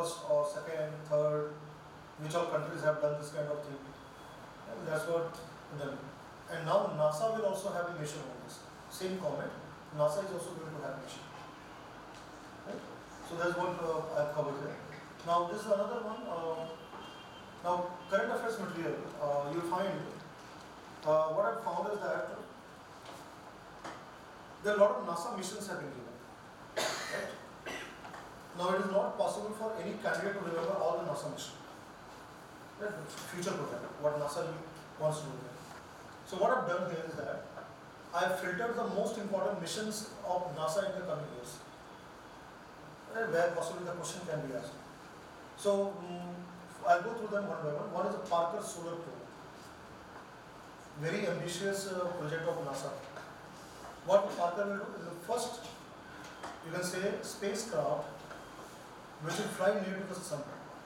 first or second, third, which all countries have done this kind of thing. And that's what done. And now NASA will also have a mission on this. Same comment, NASA is also going to have a mission. Right? So that's what I've covered there. Now this is another one. Now current affairs material, you find, what I've found is that there are a lot of NASA missions have been given. Right? Now it is not possible for any candidate to remember all the NASA missions. Right? Future program, what NASA wants to do there. So what I've done here is that I've filtered the most important missions of NASA in the coming years, where possibly the question can be asked. So I'll go through them one by one. One is the Parker Solar Probe, very ambitious project of NASA. What Parker will do is the first, you can say, spacecraft which will fly near to the sun.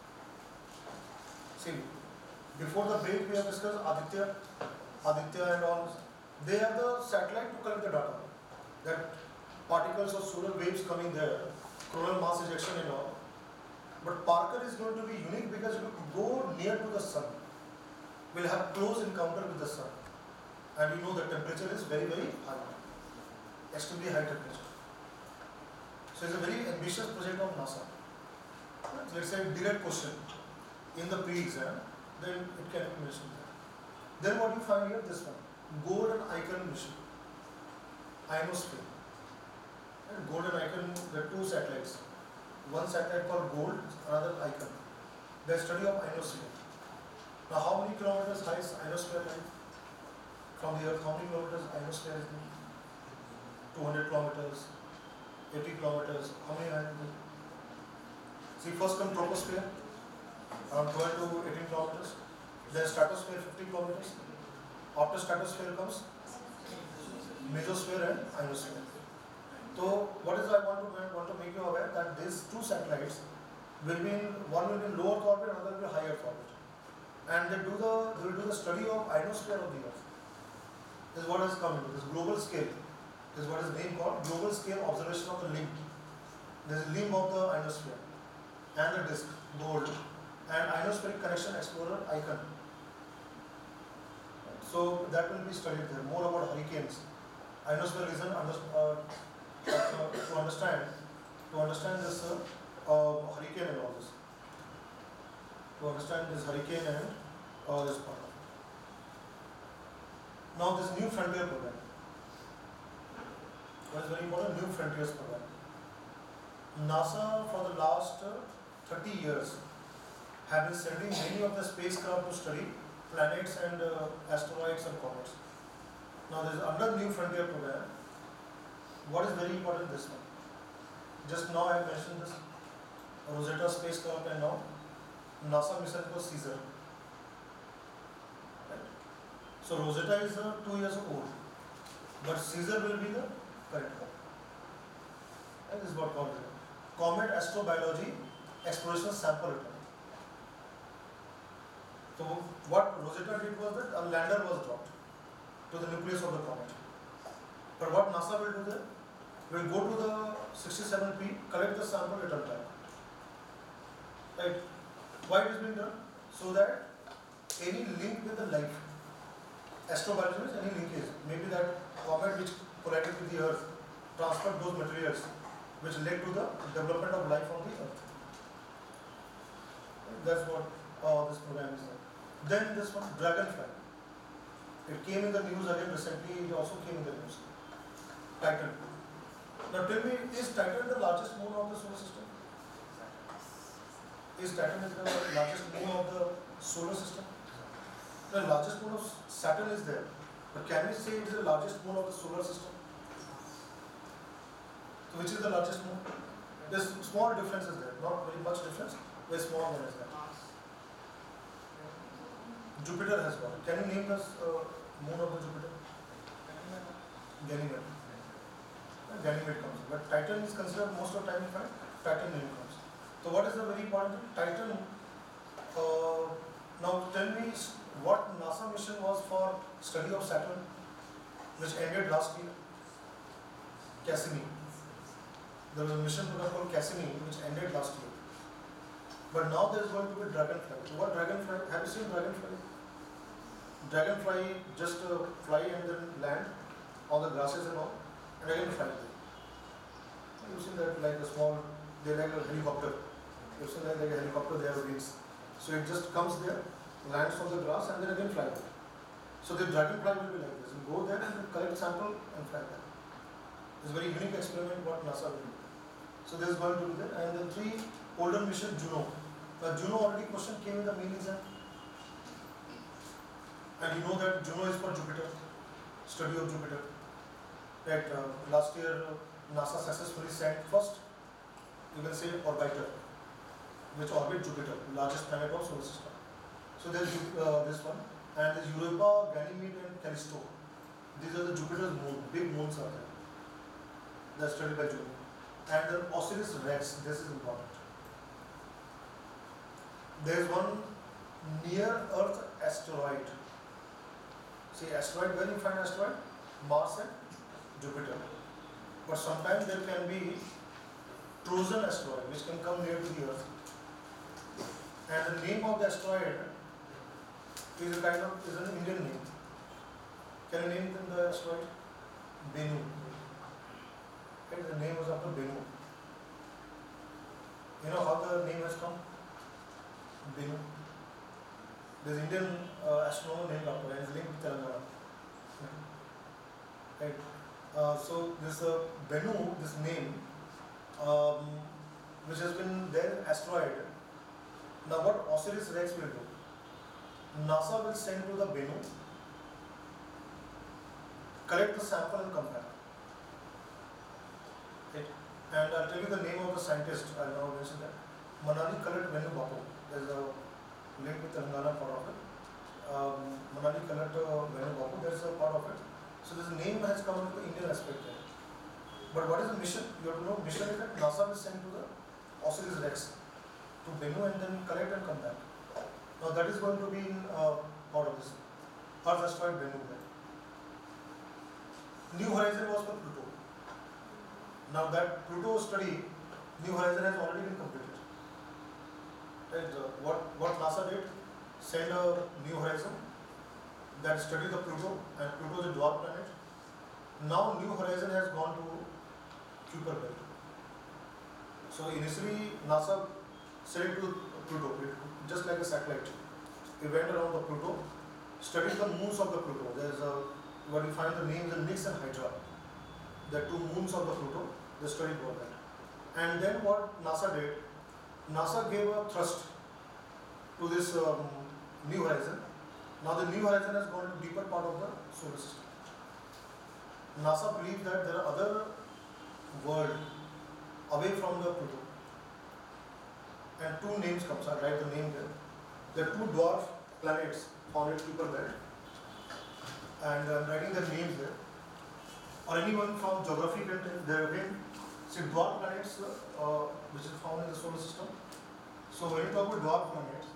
See, before the break we have discussed Aditya and all. They are the satellite to collect the data. That particles or solar waves coming there, coronal mass ejection and all. But Parker is going to be unique because it will go near to the sun. Will have close encounter with the sun. And you know the temperature is very, very high. Extremely high temperature. So it's a very ambitious project of NASA. Let's say direct question in the pre-exam, then it can be mentioned there. Then what you find here, this one, Gold and Icon mission, ionosphere. And Gold and Icon, there are two satellites. One satellite called Gold, another Icon. The study of ionosphere. Now, how many kilometers high is ionosphere line? From the Earth, how many kilometers ionosphere is there? 200 kilometers, 80 kilometers, how many high is there? See, first come troposphere, around 12 to 18 kilometers. Then stratosphere, 50 kilometers. After stratosphere comes mesosphere and ionosphere. So, what is I want to make you aware that these two satellites will be in, one will be in lower orbit, another will be higher orbit, and they will do the study of ionosphere of the Earth. This is what has come into this global scale. This is what is named called global scale observation of the limb. There is limb of the ionosphere and the disk, Gold, and ionospheric connection explorer Icon. So that will be studied there. More about hurricanes. Ionosphere reason to understand this hurricane and all this. To understand this hurricane and this part. Now this New Frontier program. What is very important? New Frontiers program. NASA for the last 30 years have been sending many of the spacecraft to study planets and asteroids and comets. Now there is another New Frontier program. What is very important this one? Just now I have mentioned this Rosetta spacecraft and now NASA mission was Caesar. Right? So Rosetta is 2 years old, but Caesar will be the current one. And this is what called Comet Astrobiology Exploration Sample Return. So what Rosetta did was that a lander was dropped to the nucleus of the comet. But what NASA will do there? Will go to the 67P, collect the sample, return back. Right? Why it is being done? So that any link with the life, astrobiology means any linkage, maybe that comet which collided with the Earth transferred those materials which led to the development of life on the Earth. That's what this program is. Then this one, Dragonfly. It came in the news again recently, it also came in the news. Titan. Now tell me, is Titan the largest moon of the solar system? Is Titan the largest moon of the solar system? The largest moon of Saturn is there. But can we say it is the largest moon of the solar system? So which is the largest moon? There's small differences there, not very much difference, very small one is there. Jupiter has one. Can you name the moon of the Jupiter? Ganymede. Ganymede comes. But Titan is considered most of the time in fact, Titan name comes. So what is the very important thing? Titan, now tell me what NASA mission was for study of Saturn, which ended last year? Cassini. There was a mission program called Cassini which ended last year. But now there is going to be dragonfly. What dragonfly? Have you seen dragonfly? Dragonfly just fly and then land on the grasses and all, and again fly. You've seen that like a small, they're like a helicopter. You've seen that like a helicopter, they have wings. So it just comes there, lands on the grass and then again fly there. So the dragonfly will be like this. You go there and collect sample and fly there. It's a very unique experiment what NASA will do. So this is going to be there. And the 3 older mission Juno. Juno already question came in the main exam. And you know that Juno is for Jupiter, study of Jupiter. That last year NASA successfully sent first, you can say, orbiter, which orbit Jupiter, largest planet of solar system. So there's this one, and there's Europa, Ganymede, and Callisto. These are the Jupiter's moon, big moons are there. They're studied by Juno. And then Osiris-Rex, this is important. There is one near-Earth asteroid. See, asteroid, where you find asteroid? Mars and Jupiter. But sometimes there can be Trojan asteroid, which can come near to the Earth. And the name of the asteroid is an Indian name. Can you name the asteroid? Bennu. Okay, the name was after Bennu. You know how the name has come? Bennu. There's Indian astronomer named after him, linked to Telangana. Right. So this Bennu, this name, which has been there, asteroid. Now what Osiris-Rex will do? NASA will send to the Bennu, collect the sample and come back. Right. And I'll tell you the name of the scientist. I'll now mention that. Manali Kalat Venu Bapu. There's a link with Telangana part of it. Manali Kalat Venu Bapu. There's a part of it. So this name has come into the Indian aspect there. But what is the mission? You have to know. Mission is that NASA will send to the Osiris-Rex to Bennu and then collect and come back. Now that is going to be in part of this Earth asteroid Bennu there. New Horizon was for Pluto. Now that Pluto study, New Horizon has already been completed. Right? What NASA did, send a New Horizon that studied the Pluto, and Pluto is a dwarf planet. Now New Horizon has gone to Kuiper Belt. So initially NASA sent it to Pluto, just like a satellite. It went around the Pluto, studied the moons of the Pluto. There's what you find the names are Nix and Hydra. The 2 moons of the Pluto, they studied about that. And then what NASA did, NASA gave a thrust to this New Horizon. Now the New Horizon has gone to deeper part of the solar system. NASA believes that there are other worlds away from the Pluto. And 2 names come, so I'll write the name there. There are 2 dwarf planets found in Kuiper Belt. And I'm writing their names there. Or anyone from geography can tell, there have been dwarf planets which is found in the solar system. So when you talk about dwarf planets,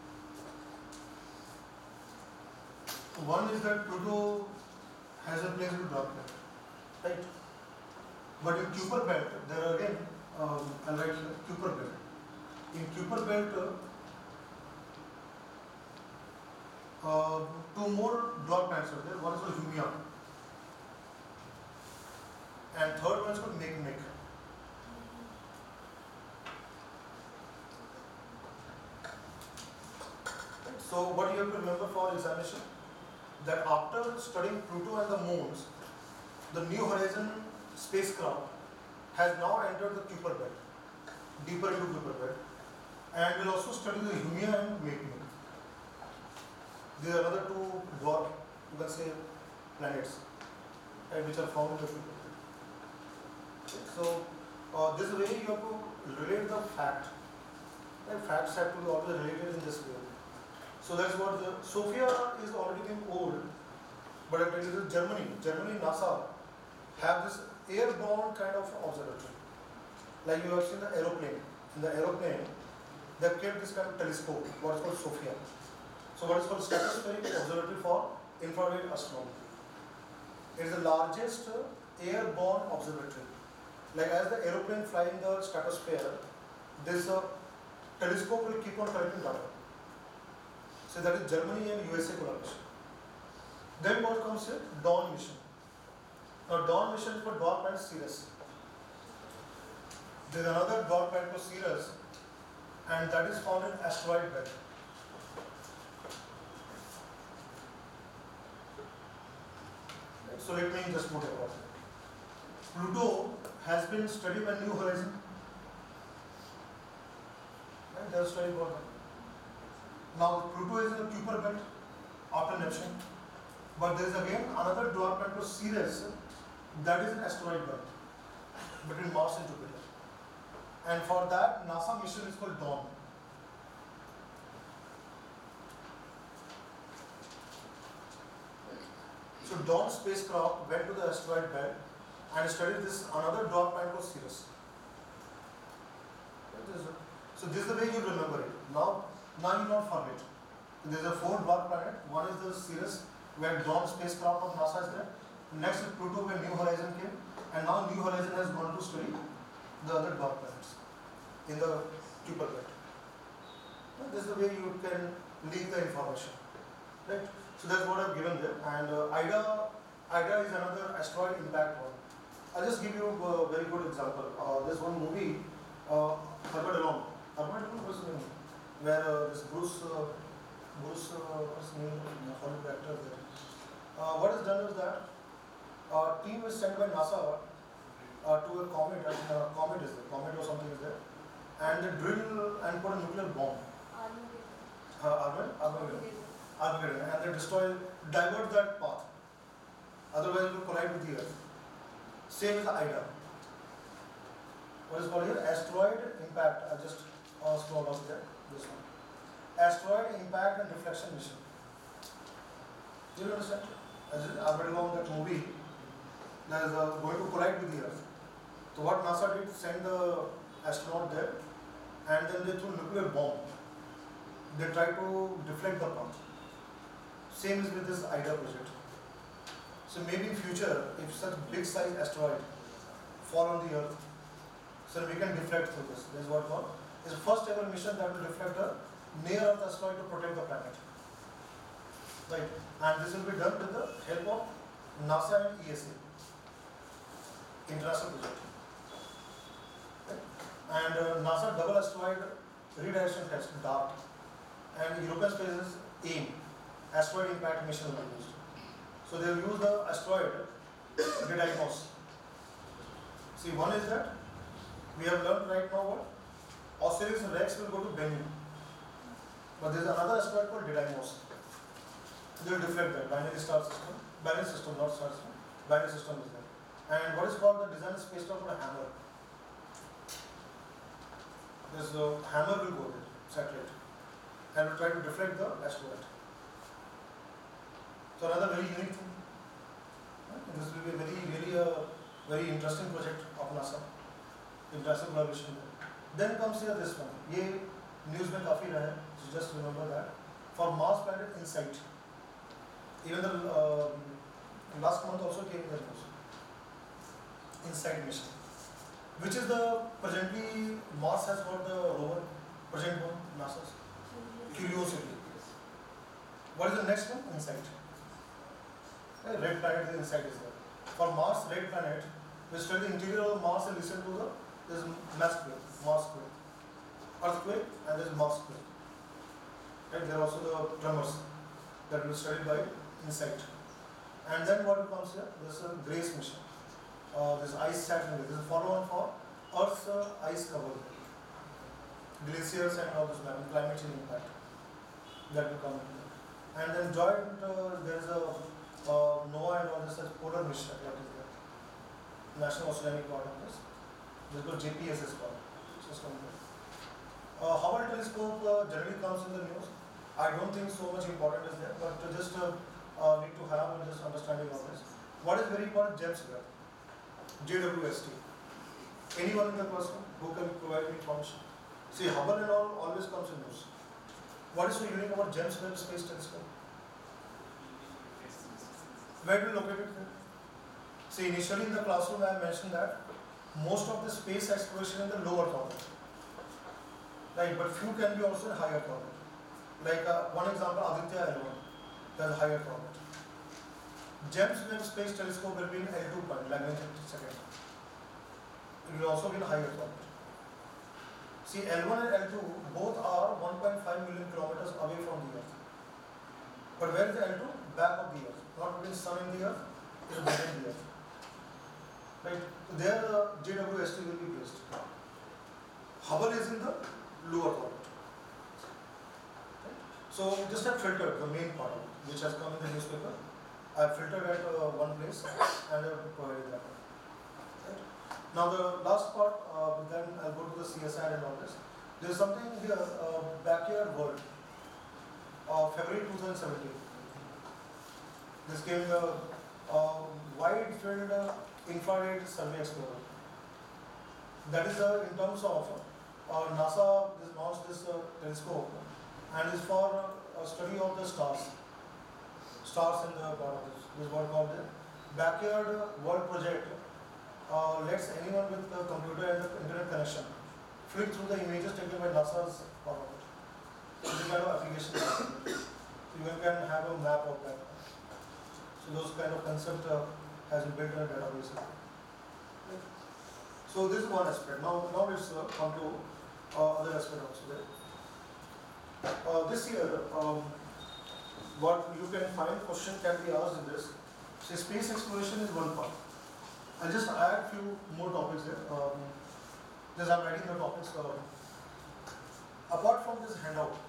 one is that Pluto has a place with dwarf planet, right? But in Kuiper Belt, there are again, I'll write Kuiper Belt. In Kuiper Belt, 2 more dwarf planets are there. One is called Haumea, and third one is called Makemake. So what you have to remember for examination, that after studying Pluto and the moons, the New Horizon spacecraft has now entered the Kuiper Belt, deeper into Kuiper Belt, and will also study the Haumea and Makemake. These are another 2 dwarf, you can say, planets, which are found in the Kuiper Belt. So this way you have to relate the fact. Facts have to be always related in this way. So that's what the Sophia is already been old, but I tell you this, Germany NASA have this airborne kind of observatory. Like you have seen the aeroplane. In the aeroplane, they have kept this kind of telescope, what is called Sophia. So what is called Stratospheric Observatory for Infrared Astronomy. It is the largest airborne observatory. Like as the aeroplane flying the stratosphere, this telescope will keep on collecting data. So that is Germany and USA collaboration. Then what comes here? Dawn mission. Now Dawn mission is for dwarf planet Ceres. There is another dwarf planet called Ceres, and that is found in asteroid belt. So let me just put it across. Pluto has been studied by New Horizon. Right, they have studied about that. Now Pluto is in the Kuiper belt after Neptune, but there is again another dwarf planet called Ceres that is an asteroid belt between Mars and Jupiter. And for that, NASA mission is called Dawn. So Dawn spacecraft went to the asteroid belt and studied this another dwarf planet called Ceres. So this is the way you remember it. Now you not forget. There is a fourth dwarf planet. One is the Ceres, where Dawn spacecraft of NASA is there. Next is Pluto, where New Horizon came, and now New Horizon has gone to study the other dwarf planets in the Kuiper belt. This is the way you can link the information, right? So that's what I've given there. And IDA is another asteroid impact one. I'll just give you a very good example. There's one movie, Herbert Along. Herbert Along was the name, where this Bruce, what's the name, Hollywood actor there. What is done is that a team is sent by NASA to a comet. Comet is there. Comet or something is there, and they drill and put a nuclear bomb. Armageddon, and they divert that path. Otherwise, it will collide with the Earth. Same as the IDA. What is called here? Asteroid impact. I just scroll up there. This one. Asteroid impact and reflection mission. Do you understand? As I read along that movie, that is going to collide with the Earth. So what NASA did, send the astronaut there, and then they threw a nuclear bomb. They tried to deflect the path. Same is with this IDA project. So maybe in future, if such big size asteroid fall on the Earth, so we can deflect through this. This is what called. It's the first ever mission that will deflect a near Earth asteroid to protect the planet. Right, and this will be done with the help of NASA and ESA, international project. Right? And NASA double asteroid redirection test, DART, and European Space's AIM, asteroid impact mission will be used. So they will use the asteroid Didymos. See, one is that we have learned right now what Osiris Rex will go to Bennu, but there is another asteroid called Didymos. They will deflect that binary star system, binary system, not star system. Binary system is there. And what is called the design spacecraft called a hammer. This hammer will go there, satellite, and will try to deflect the asteroid. So another very unique thing. This will be very interesting project of NASA. International collaboration. Then comes here this one. ये news में काफी रहा है. So just remember that. For Mars planet InSight. Even the last month also came in the news. InSight mission, which is the presently Mars has got the rover, present one NASA's Curiosity. What is the next one? InSight. Red planet is InSight is there. For Mars, red planet, we study the interior of Mars and listen to the this massquake, Marsquake, earthquake, and there is Marsquake. Right? There are also the tremors that will be studied by InSight. And then what comes here? This is a GRACE mission. This ice satellite. This is follow-on for Earth's ice cover, glaciers and all this climate change impact that will come into that. And then joint there is a NOAA and all this as polar mission that is there. National Oceanic part of this. This is called JPSS part. System. Hubble telescope generally comes in the news. I don't think so much important is there, but just need to have just understanding of this. What is very important? James Webb. JWST. Anyone in the classroom who can provide me information? See, Hubble and all always comes in news. What is so unique about James Webb Space Telescope? Where do you locate it? See, initially in the classroom I mentioned that most of the space exploration in the low Earth orbit. right? But few can be also in high Earth orbit. Like one example, Aditya L1, that's high Earth orbit. James Webb Space Telescope will be in L2 point, Lagrange second. It will also be in high Earth orbit. See, L1 and L2 both are 1.5 million kilometers away from the Earth. But where is the L2? Back of the Earth, not between Sun and the Earth, it is behind the Earth. Right? There the JWST will be placed. Hubble is in the lower orbit. Right? So just have filtered the main part of it, which has come in the newspaper. I have filtered at one place and I have provided that. Right? Now the last part, then I'll go to the CSI and all this. There is something here, Backyard World, February 2017. This gave a wide field infrared survey explorer. That is in terms of NASA has launched this telescope and is for a study of the stars. Stars in the part of this. This is what called the Backyard World Project. Lets anyone with a computer and the internet connection flick through the images taken by NASA's power. This kind of application. So you can have a map of that. So those kind of concept has been built in a database. So this is one aspect. Now let's come to other aspect also there. This year, what you can find question can be asked in this. So space exploration is one part. I'll just add few more topics there. Just I'm writing the topics. Apart from this handout,